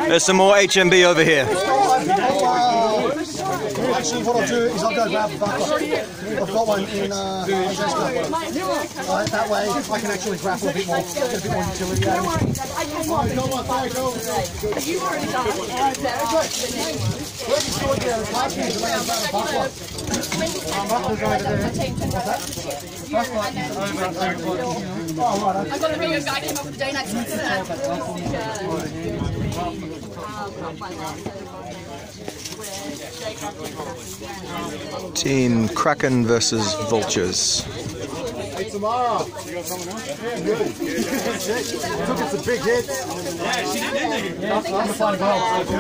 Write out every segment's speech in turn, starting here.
There's some more HMB over here. Actually, what I'll do is I'll go grab a buckler. I've got one in Manchester. That way I can actually grapple a bit more, get a bit more utility out of it. You've already done it. Where's the sword there? It's hard to use around about a buckler. Buckler's over there. I've got a video guy came up with the day next week. Team Kraken versus Vultures. Hey, Tamara. You got someone else? Yeah, good. Took us a big hit. Yeah, she didn't. I'm the fine girl.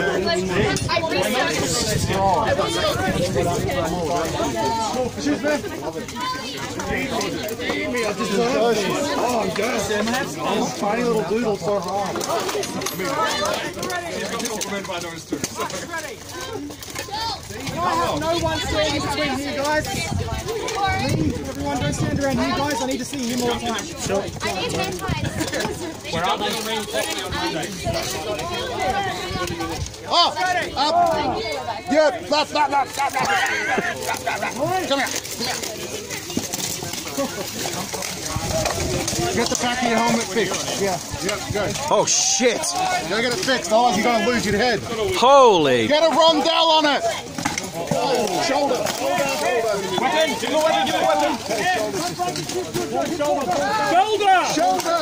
Excuse me. Oh, I'm good. Tiny little doodle so hard. I have no one standing between you guys. Please, everyone don't stand around here, guys. I need to see him all the time. I need hand ties. Where are they? Oh! Up! Yeah, that. Come here. Get the back of your helmet fixed. Yeah, go. Oh shit! You gotta get it fixed, otherwise you're gonna lose your head. Holy! Get a rondelle on it! Oh, shoulder! Weapon! Give him a weapon! Give him a weapon! Shoulder! Shoulder!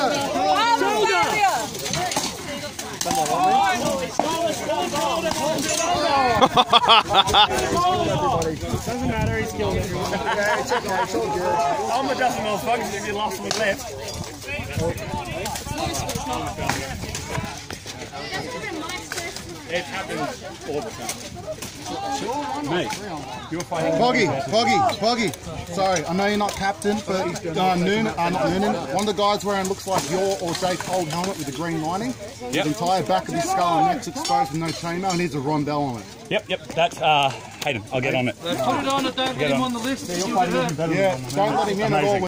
Doesn't matter, he's killed everyone. Yeah, it's okay, it's all good. I'm a dozen motherfuckers if you lost one left. It happens all the time. Mate, you're fighting. Foggy. Sorry, I know you're not captain, but he's not Noonan. One of the guys wearing looks like your or Jake's old helmet with the green lining. Yep. His entire back of his skull and neck's exposed with no chainmail and needs a rondelle on it. Yep, that's Hayden. I'll get on it. Put it on it, don't get him on the list. Yeah, don't let him in at all.